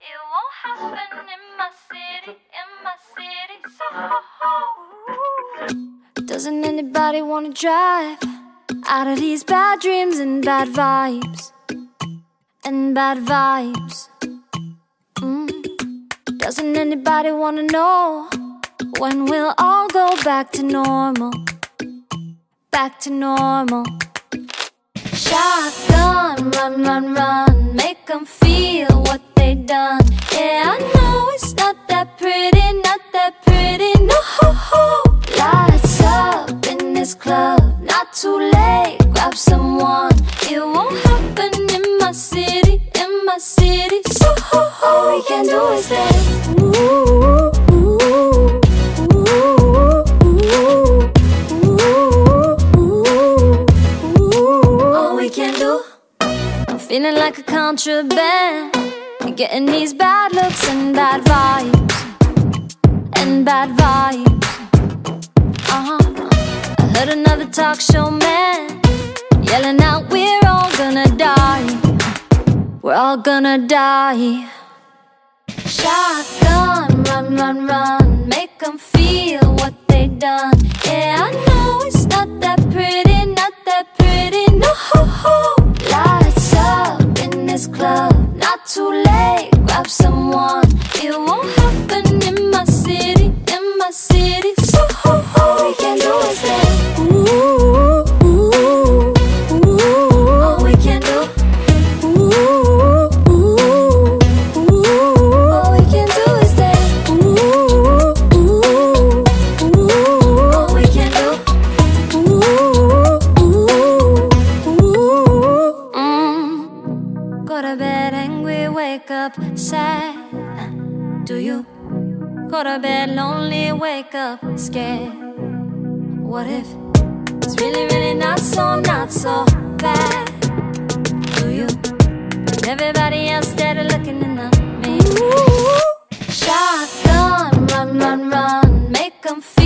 It won't happen in my city, so doesn't anybody wanna drive out of these bad dreams and bad vibes? And bad vibes. Doesn't anybody wanna know when we'll all go back to normal? Back to normal. Shotgun, run, run, run, make them feel what they done. Yeah, I know it's not that pretty, not that pretty, no. Lights up in this club, not too late, grab someone. It won't happen in my city, so all we can do is dance. All we can do. I'm feeling like a contraband, getting these bad looks and bad vibes. And bad vibes. I heard another talk show man yelling out, we're all gonna die. We're all gonna die. Shotgun, run, run, run, make them feel what they done. Yeah, I know it's not that pretty, not that pretty, no. Lights up in this club, not too late, grab someone. It won't happen in my city, so all we can do is dance. All we can do. All we can do is dance. All we can do. Go to bed angry, wake up sad. Do you? Go to bed lonely, wake up scared. What if it's really, really not so bad? Do you? And everybody else steady looking in the mirror. Shotgun, run, run, run, make them feel